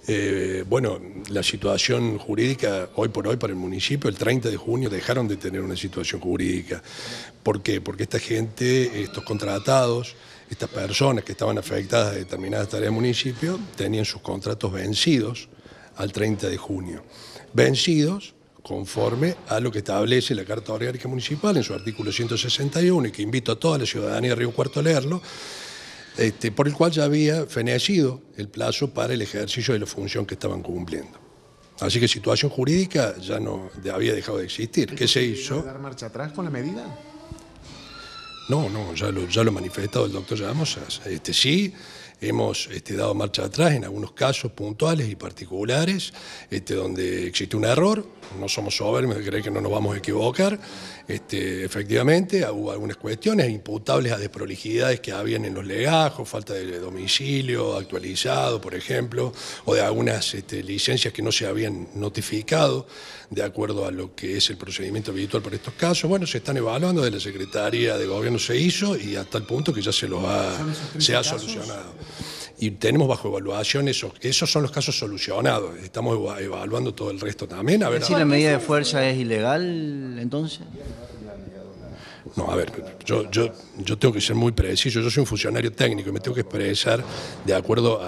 Bueno, la situación jurídica hoy por hoy para el municipio, el 30 de junio dejaron de tener una situación jurídica. ¿Por qué? Porque esta gente, estos contratados, estas personas que estaban afectadas de determinadas tareas del municipio, tenían sus contratos vencidos al 30 de junio. Vencidos conforme a lo que establece la Carta Orgánica Municipal en su artículo 161, y que invito a toda la ciudadanía de Río Cuarto a leerlo, por el cual ya había fenecido el plazo para el ejercicio de la función que estaban cumpliendo. Así que situación jurídica ya no había dejado de existir. ¿Qué se hizo? ¿Dar marcha atrás con la medida? No, ya lo ha manifestado el doctor Llamosas. Sí, hemos dado marcha atrás en algunos casos puntuales y particulares, donde existe un error. No somos soberbios de creer que no nos vamos a equivocar. Efectivamente, hubo algunas cuestiones imputables a desprolijidades que habían en los legajos, falta de domicilio actualizado, por ejemplo, o de algunas licencias que no se habían notificado de acuerdo a lo que es el procedimiento habitual para estos casos. Bueno, se están evaluando, de la Secretaría de Gobierno se hizo y hasta el punto que ya se ha solucionado. Y tenemos bajo evaluación esos son los casos solucionados. Estamos evaluando todo el resto también. A ver, ¿Si la medida de fuerza es ilegal, entonces? No, a ver, yo tengo que ser muy preciso. Yo soy un funcionario técnico y me tengo que expresar de acuerdo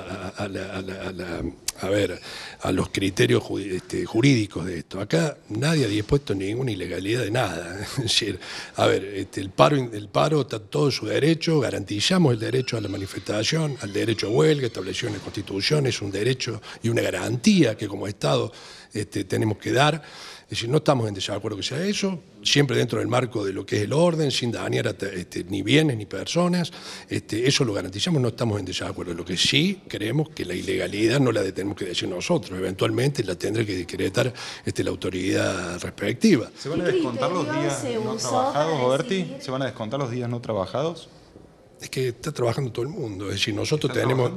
a los criterios jurídicos de esto. Acá nadie ha dispuesto ninguna ilegalidad de nada. Es decir, a ver, el paro está todo en su derecho, garantizamos el derecho a la manifestación, al derecho a huelga, establecido en la Constitución, es un derecho y una garantía que como Estado tenemos que dar. Es decir, no estamos en desacuerdo que sea eso, siempre dentro del marco de lo que es el orden, sin dañar ni bienes ni personas. Eso lo garantizamos, no estamos en desacuerdo. Lo que sí creemos que la ilegalidad no la tenemos que decir nosotros, eventualmente la tendrá que decretar la autoridad respectiva. ¿Se van a descontar los días no trabajados, Oberti? ¿Se van a descontar los días no trabajados? Es que está trabajando todo el mundo. Es decir, nosotros tenemos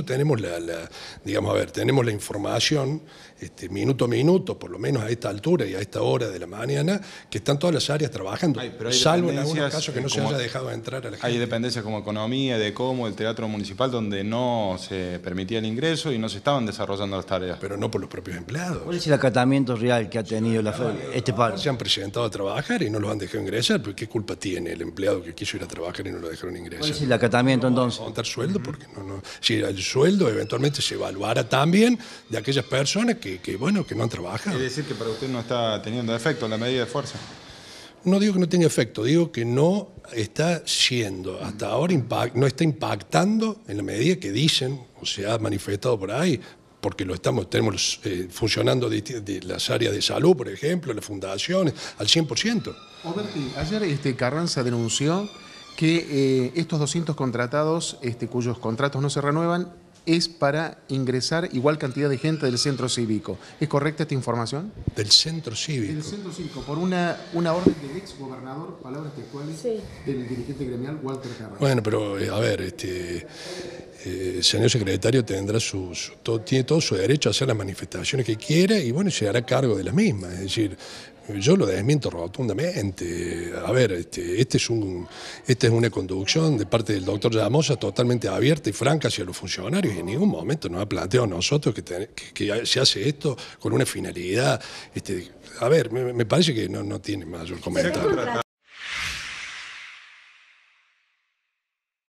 tenemos la información minuto a minuto, por lo menos a esta altura y a esta hora de la mañana, que están todas las áreas trabajando, salvo en algunos casos que no se haya dejado entrar a la gente. Hay dependencias como economía, de cómo el teatro municipal, donde no se permitía el ingreso y no se estaban desarrollando las tareas. Pero no por los propios empleados. ¿Cuál es el acatamiento real que ha tenido este paro? Se han presentado a trabajar y no los han dejado ingresar, pero ¿qué culpa tiene el empleado que quiso ir a trabajar y no lo dejaron ingresar? ¿Cuál es el acatamiento entonces? Contar sueldo, porque no. Si el sueldo eventualmente se evaluará también de aquellas personas que no han trabajado. Es decir, que para usted no está teniendo efecto la medida de fuerza. No digo que no tenga efecto, digo que no está siendo, hasta ahora no está impactando en la medida que dicen, o se ha manifestado por ahí, porque tenemos funcionando de las áreas de salud, por ejemplo, las fundaciones, al 100%. Oberti, ayer Carranza denunció que estos 200 contratados cuyos contratos no se renuevan es para ingresar igual cantidad de gente del centro cívico. ¿Es correcta esta información? Del centro cívico. Del centro cívico, por una orden del ex gobernador, palabras textuales, del dirigente gremial Walter Carranza. Bueno, pero a ver, señor secretario tiene todo su derecho a hacer las manifestaciones que quiera y bueno, se hará cargo de las mismas. Es decir, yo lo desmiento rotundamente. A ver, esta es una conducción de parte del doctor Llamosa totalmente abierta y franca hacia los funcionarios y en ningún momento nos ha planteado a nosotros que se hace esto con una finalidad. A ver, me parece que no tiene mayor comentario.